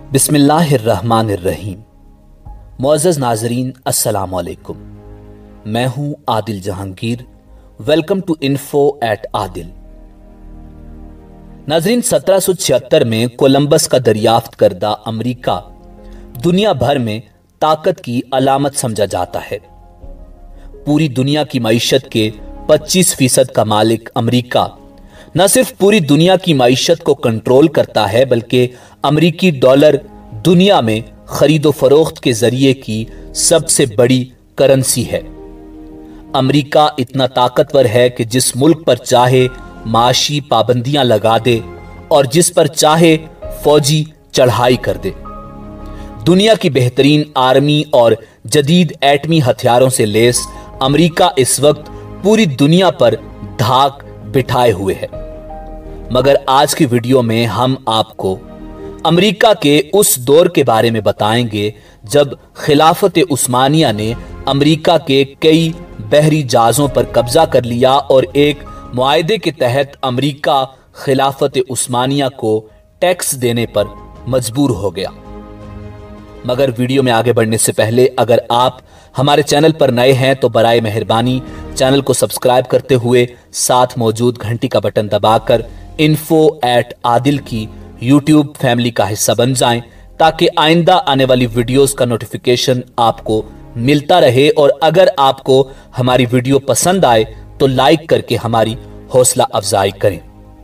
बिस्मिल्लाहिर्रहमानिर्रहीम। मुअज़्ज़ज़ नाज़रीन, अस्सलाम वालेकुम। मैं हूं Adil Jahangir. Welcome to info at Adil. नाज़रीन, 1776 में कोलंबस का दरियाफ्त करदा अमेरिका दुनिया भर में ताकत की अलामत समझा जाता है। पूरी दुनिया की मईशत के 25% का मालिक अमेरिका न सिर्फ पूरी दुनिया की मईशत को कंट्रोल करता है, बल्कि अमेरिकी डॉलर दुनिया में खरीदो फरोख्त के जरिए की सबसे बड़ी करेंसी है। अमेरिका इतना ताकतवर है कि जिस मुल्क पर चाहे माशी पाबंदियां लगा दे और जिस पर चाहे फौजी चढ़ाई कर दे। दुनिया की बेहतरीन आर्मी और जदीद एटमी हथियारों से लेस अमेरिका इस वक्त पूरी दुनिया पर धाक बिठाए हुए है। मगर आज की वीडियो में हम आपको अमेरिका के उस दौर के बारे में बताएंगे जब खिलाफत उस्मानिया ने अमेरिका के कई बहरी जहाजों पर कब्जा कर लिया और एक मुआहदे के तहत अमेरिका खिलाफत उस्मानिया को टैक्स देने पर मजबूर हो गया। मगर वीडियो में आगे बढ़ने से पहले अगर आप हमारे चैनल पर नए हैं तो बराए मेहरबानी चैनल को सब्सक्राइब करते हुए साथ मौजूद घंटी का बटन दबाकर इन्फो एट आदिल की यूट्यूब फैमिली का हिस्सा बन जाएं, ताकि आइंदा आने वाली वीडियोस का नोटिफिकेशन आपको मिलता रहे। और अगर आपको हमारी वीडियो पसंद आए तो लाइक करके हमारी हौसला अफजाई करें।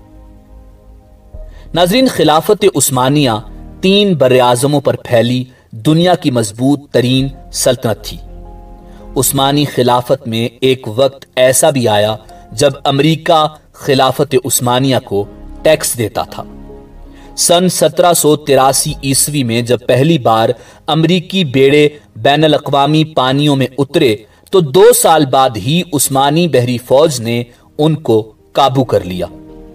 नाज़रीन, खिलाफत उस्मानिया 3 बर्रे-आज़मों पर फैली दुनिया की मजबूत तरीन सल्तनत थी। उस्मानी खिलाफत में एक वक्त ऐसा भी आया जब अमेरिका खिलाफत उस्मानिया को टैक्स देता था। सन 1783 ईस्वी में जब पहली बार अमेरिकी बेड़े बैनुल अक़वामी पानियों में उतरे तो 2 साल बाद ही उस्मानी बहरी फौज ने उनको काबू कर लिया।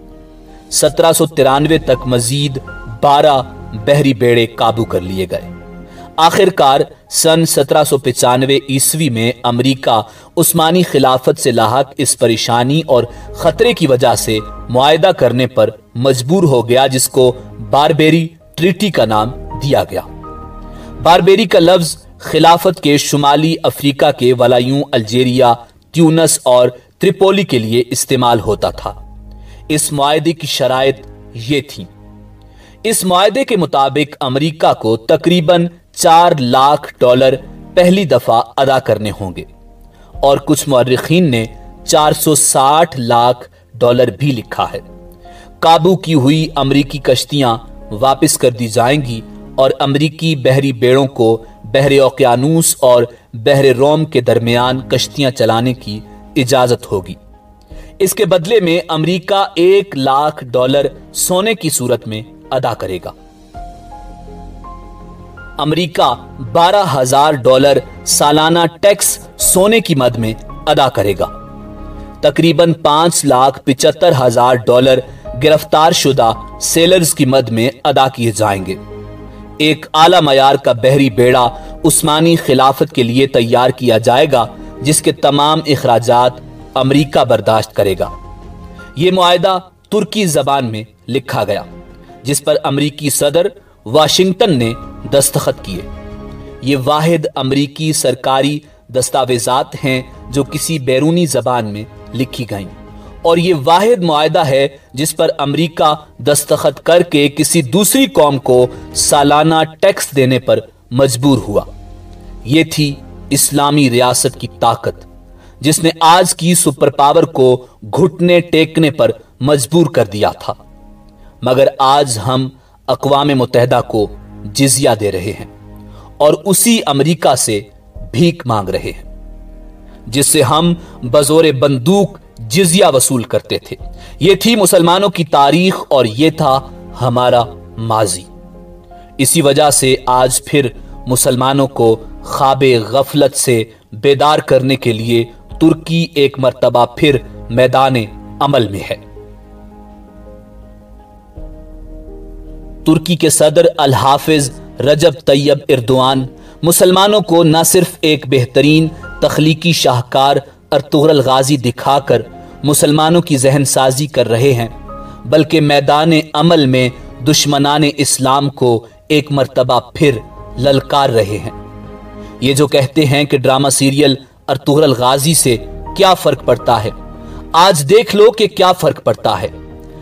1793 तक मजीद 12 बहरी बेड़े काबू कर लिए गए। आखिरकार सन 1795 ईस्वी में अमेरिका उस्मानी खिलाफत से लाहक इस परेशानी और खतरे की वजह से मुआहदा करने पर मजबूर हो गया, जिसको बारबेरी ट्रीटी का नाम दिया गया। बारबेरी का लफ्ज खिलाफत के शुमाली अफ्रीका के वलायूं अल्जीरिया, ट्यूनस और त्रिपोली के लिए इस्तेमाल होता था। इस मुआहदे की शराइत ये थी। इस मुआहदे के मुताबिक अमेरिका को तकरीबन $4 लाख पहली दफा अदा करने होंगे और कुछ मुअर्रिखीन ने $460 लाख भी लिखा है। काबू की हुई अमेरिकी कश्तियां वापस कर दी जाएंगी और अमेरिकी बहरी बेड़ों को बहरे ओकियानूस और बहरे रोम के दरमियान कश्तियां चलाने की इजाजत होगी। इसके बदले में अमेरिका $1 लाख सोने की सूरत में अदा करेगा। अमेरिका $12,000 सालाना टैक्स सोने की मद में अदा करेगा। तकरीबन $5,75,000 गिरफ्तार शुदा सेलर्स की मद में अदा किए जाएंगे। एक आला मयार का बहरी बेड़ा उस्मानी खिलाफत के लिए तैयार किया जाएगा, जिसके तमाम इखराजात अमेरिका बर्दाश्त करेगा। यह मुआहदा तुर्की जबान में लिखा गया, जिस पर अमेरिकी सदर वाशिंगटन ने दस्तखत किए। ये वाहिद अमेरिकी सरकारी दस्तावेजात हैं जो किसी बैरूनी जबान में लिखी गईं, और ये वाहिद मुआहदा है जिस पर अमेरिका दस्तखत करके किसी दूसरी कौम को सालाना टैक्स देने पर मजबूर हुआ। ये थी इस्लामी रियासत की ताकत, जिसने आज की सुपर पावर को घुटने टेकने पर मजबूर कर दिया था। मगर आज हम अक़वाम मुत्तहिदा को जिजिया दे रहे हैं और उसी अमेरिका से भीख मांग रहे हैं, जिससे हम बजोरे बंदूक जिजिया वसूल करते थे। यह थी मुसलमानों की तारीख और यह था हमारा माजी। इसी वजह से आज फिर मुसलमानों को ख्वाबे गफलत से बेदार करने के लिए तुर्की एक मर्तबा फिर मैदाने अमल में है। तुर्की के सदर अल हाफिज रजब तैयब एर्दोआन मुसलमानों को न सिर्फ एक बेहतरीन तख्लीकी शाहकार अर्तुगरुल गाजी दिखाकर मुसलमानों की जहन साजी कर रहे हैं, बल्कि मैदान अमल में दुश्मनाने इस्लाम को एक मर्तबा फिर ललकार रहे हैं। ये जो कहते हैं कि ड्रामा सीरियल अर्तुगरुल गाजी से क्या फर्क पड़ता है, आज देख लो कि क्या फर्क पड़ता है।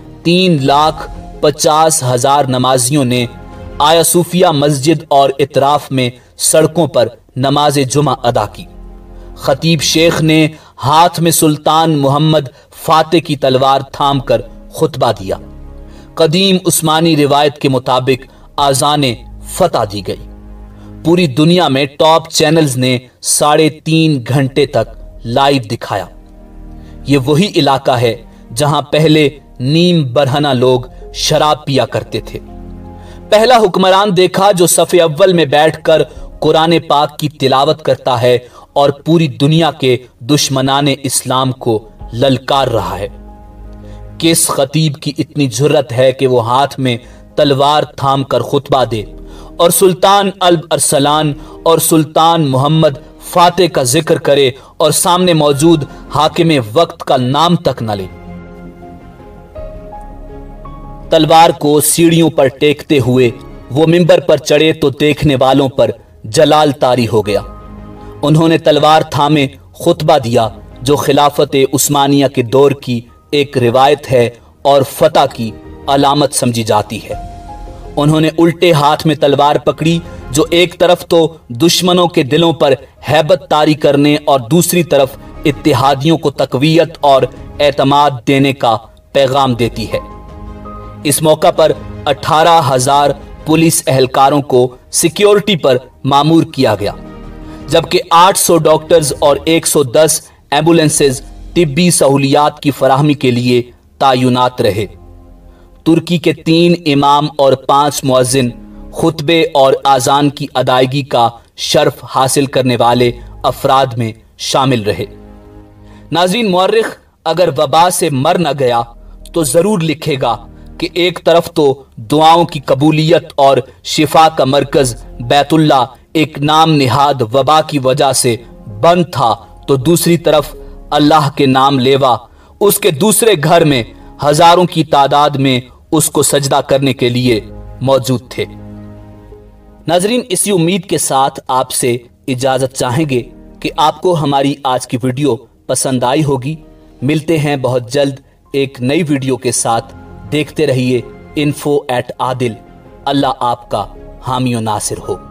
3,50,000 नमाजियों ने आया सूफिया मस्जिद और इतराफ में सड़कों पर नमाज जुमा अदा की। खतीब शेख ने हाथ में सुल्तान मोहम्मद फातेह की तलवार थाम कर खुतबा दिया। कदीम उस्मानी रिवायत के मुताबिक आज़ाने फतह दी गई। पूरी दुनिया में टॉप चैनल्स ने 3.5 घंटे तक लाइव दिखाया। ये वही इलाका है जहां पहले नीम बरहना लोग शराब पिया करते थे। पहला हुक्मरान देखा जो सफ़े अव्वल में बैठकर कुरान पाक की तिलावत करता है और पूरी दुनिया के दुश्मनाने इस्लाम को ललकार रहा है। किस खतीब की इतनी जुर्रत है कि वो हाथ में तलवार थाम कर खुतबा दे और सुल्तान अल्ब अरसलान और सुल्तान मोहम्मद फातेह का जिक्र करे और सामने मौजूद हाकिम वक्त का नाम तक न ले। तलवार को सीढ़ियों पर टेकते हुए वो मिंबर पर चढ़े तो देखने वालों पर जलाल तारी हो गया। उन्होंने तलवार थामे खुतबा दिया जो खिलाफत उस्मानिया के दौर की एक रिवायत है और फतह की अलामत समझी जाती है। उन्होंने उल्टे हाथ में तलवार पकड़ी जो एक तरफ तो दुश्मनों के दिलों पर हैबत तारी करने और दूसरी तरफ इत्तेहादियों को तकवीयत और एतमाद देने का पैगाम देती है। इस मौका पर 18,000 पुलिस एहलकारों को सिक्योरिटी पर मामूर किया गया, जबकि 800 डॉक्टर्स और 110 एम्बुलेंसेज तिब्बी सहूलियात की फराहमी के लिए तायुनात रहे। तुर्की के 3 इमाम और 5 मुअज्जिन खुतबे और आज़ान की अदायगी का शर्फ हासिल करने वाले अफराद में शामिल रहे। नाज़रीन, मुअर्रिख अगर वबा से मर न गया तो जरूर लिखेगा कि एक तरफ तो दुआओं की कबूलियत और शिफा का मरकज बैतुल्ला एक नाम निहाद वबा की वजह से बंद था, तो दूसरी तरफ अल्लाह के नाम लेवा उसके दूसरे घर में हजारों की तादाद में उसको सजदा करने के लिए मौजूद थे। नाजरीन, इसी उम्मीद के साथ आपसे इजाजत चाहेंगे कि आपको हमारी आज की वीडियो पसंद आई होगी। मिलते हैं बहुत जल्द एक नई वीडियो के साथ। देखते रहिए info@adil। अल्लाह आपका हामी व नासिर हो।